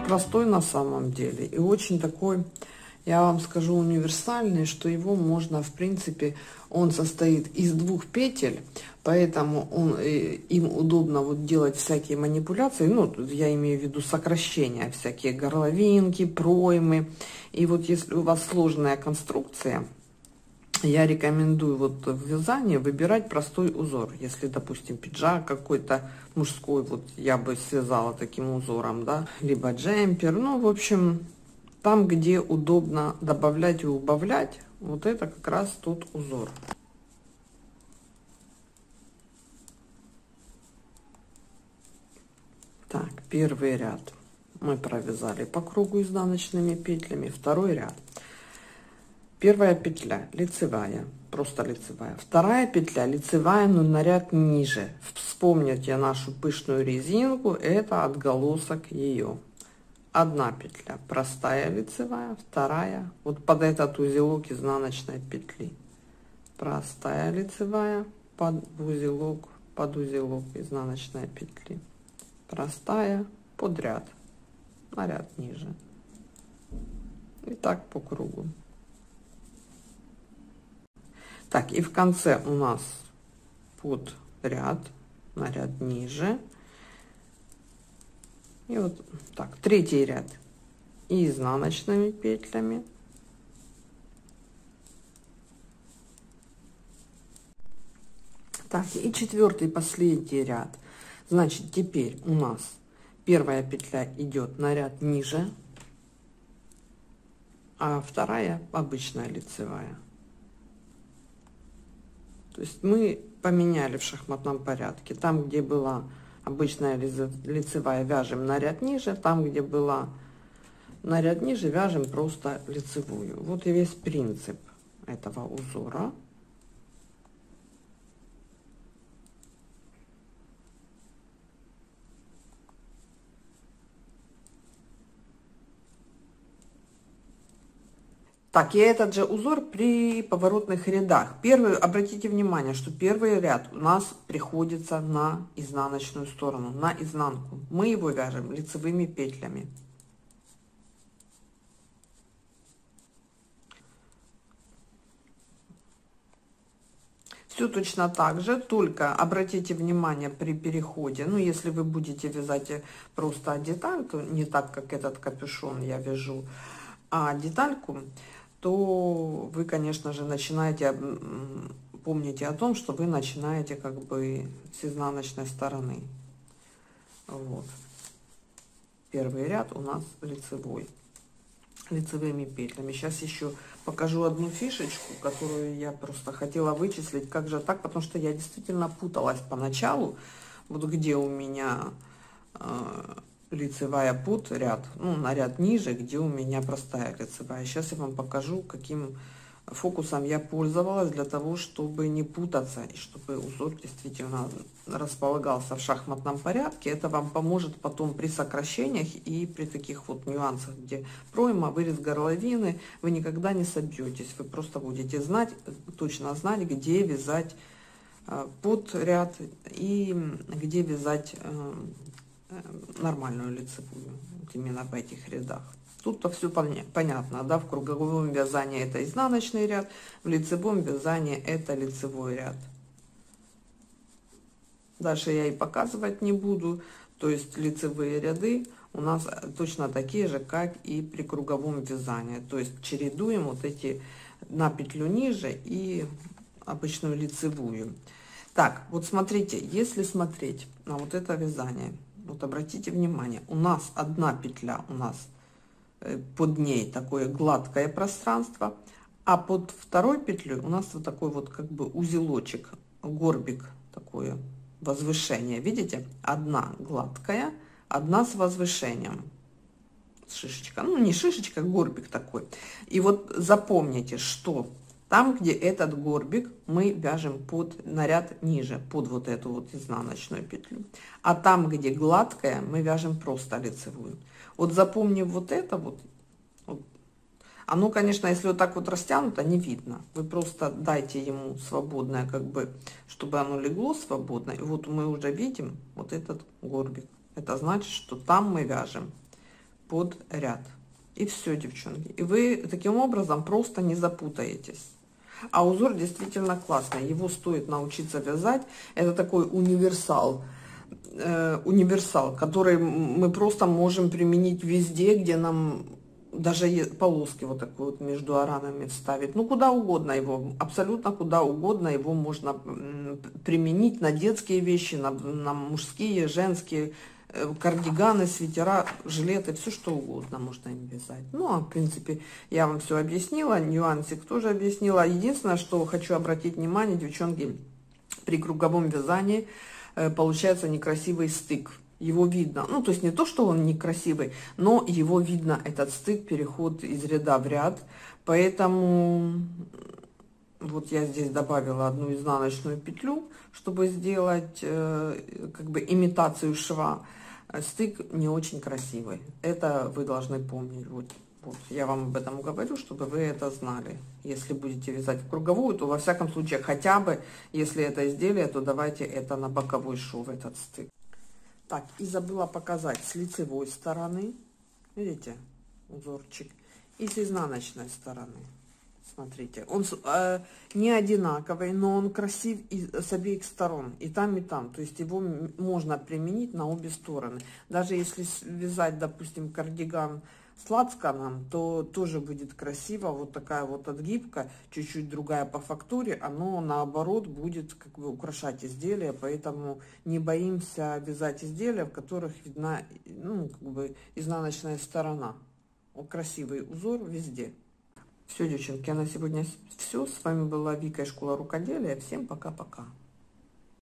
простой на самом деле и очень такой, я вам скажу, универсальный, что его можно, в принципе, он состоит из 2 петель, поэтому им удобно вот делать всякие манипуляции, ну, я имею в виду сокращения, всякие горловинки, проймы. И вот если у вас сложная конструкция, я рекомендую вот в вязании выбирать простой узор. Если, допустим, пиджак какой-то мужской, вот я бы связала таким узором, да, либо джемпер, ну, в общем, там, где удобно добавлять и убавлять, вот это как раз тот узор. Так, первый ряд мы провязали по кругу изнаночными петлями, второй ряд. Первая петля лицевая, просто лицевая. Вторая петля лицевая, но на ряд ниже. Вспомните нашу пышную резинку, это отголосок ее. Одна петля простая лицевая, вторая вот под этот узелок изнаночной петли. Простая лицевая под узелок изнаночной петли. Простая под ряд, на ряд ниже. И так по кругу. Так, и в конце у нас под ряд, на ряд ниже. И вот так, третий ряд и изнаночными петлями. Так, и четвертый, последний ряд. Значит, теперь у нас первая петля идет на ряд ниже, а вторая обычная лицевая. То есть мы поменяли в шахматном порядке. Там, где была обычная лицевая, вяжем на ряд ниже. Там, где была на ряд ниже, вяжем просто лицевую. Вот и весь принцип этого узора. Так, и этот же узор при поворотных рядах. Первый, обратите внимание, что первый ряд у нас приходится на изнаночную сторону, на изнанку. Мы его вяжем лицевыми петлями. Все точно так же, только обратите внимание при переходе, ну, если вы будете вязать просто деталь, то не так, как этот капюшон я вяжу, а детальку, то вы, конечно же, начинаете, помните о том, что вы начинаете как бы с изнаночной стороны. Вот. Первый ряд у нас лицевой, лицевыми петлями. Сейчас еще покажу одну фишечку, которую я просто хотела вычислить, как же так, потому что я действительно путалась поначалу, вот где у меня лицевая под ряд, ну, на ряд ниже, где у меня простая лицевая. Сейчас я вам покажу, каким фокусом я пользовалась для того, чтобы не путаться и чтобы узор действительно располагался в шахматном порядке. Это вам поможет потом при сокращениях и при таких вот нюансах, где пройма, вырез горловины, вы никогда не собьетесь. Вы просто будете знать, точно знать, где вязать под ряд и где вязать нормальную лицевую, вот именно в этих рядах. Тут-то все понятно, да, в круговом вязании это изнаночный ряд, в лицевом вязании это лицевой ряд. Дальше я и показывать не буду, то есть лицевые ряды у нас точно такие же, как и при круговом вязании, то есть чередуем вот эти на петлю ниже и обычную лицевую. Так, вот смотрите, если смотреть на вот это вязание, вот обратите внимание, у нас одна петля, у нас под ней такое гладкое пространство, а под второй петлей у нас вот такой вот как бы узелочек, горбик, такое возвышение. Видите? Одна гладкая, одна с возвышением. Шишечка, ну не шишечка, горбик такой. И вот запомните, что там, где этот горбик, мы вяжем под наряд ниже, под вот эту вот изнаночную петлю. А там, где гладкая, мы вяжем просто лицевую. Вот запомнив вот это вот, оно, конечно, если вот так вот растянуто, не видно. Вы просто дайте ему свободное, как бы, чтобы оно легло свободно. И вот мы уже видим вот этот горбик. Это значит, что там мы вяжем под ряд. И все, девчонки. И вы таким образом просто не запутаетесь. А узор действительно классный. Его стоит научиться вязать. Это такой универсал. Универсал, который мы просто можем применить везде, где нам даже полоски вот такой вот между оранами вставить. Ну, куда угодно его, абсолютно куда угодно его можно применить на детские вещи, на мужские, женские, кардиганы, свитера, жилеты, все что угодно можно им вязать. Ну, а в принципе, я вам все объяснила, нюансик тоже объяснила. Единственное, что хочу обратить внимание, девчонки, при круговом вязании получается некрасивый стык. Его видно, ну, то есть не то, что он некрасивый, но его видно, этот стык, переход из ряда в ряд. Поэтому вот я здесь добавила одну изнаночную петлю, чтобы сделать как бы имитацию шва. Стык не очень красивый. Это вы должны помнить. Вот я вам об этом говорю, чтобы вы это знали. Если будете вязать в круговую, то во всяком случае, хотя бы, если это изделие, то давайте это на боковой шов, этот стык. Так, и забыла показать с лицевой стороны, видите, узорчик, и с изнаночной стороны. Смотрите, он не одинаковый, но он красив с обеих сторон, и там, и там. То есть его можно применить на обе стороны. Даже если вязать, допустим, кардиган с лацканом, то тоже будет красиво. Вот такая вот отгибка, чуть-чуть другая по фактуре, оно наоборот будет как бы украшать изделие, поэтому не боимся вязать изделия, в которых видна, ну, как бы изнаночная сторона. Вот красивый узор везде. Все, девчонки, на сегодня все. С вами была Вика из Школы Рукоделия. Всем пока-пока.